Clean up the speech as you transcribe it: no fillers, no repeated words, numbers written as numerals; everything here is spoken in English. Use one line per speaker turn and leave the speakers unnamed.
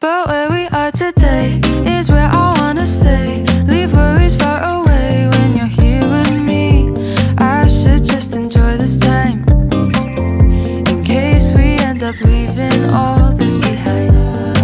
But where we are today is where I wanna stay. Leave worries far away when you're here with me. I should just enjoy this time in case we end up leaving all